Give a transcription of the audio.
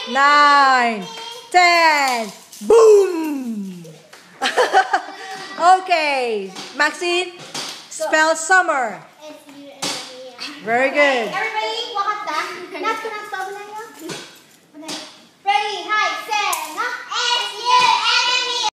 9, 10. Boom! Okay, Maxine, spell summer. Very good. Everybody, walk up that. Not to not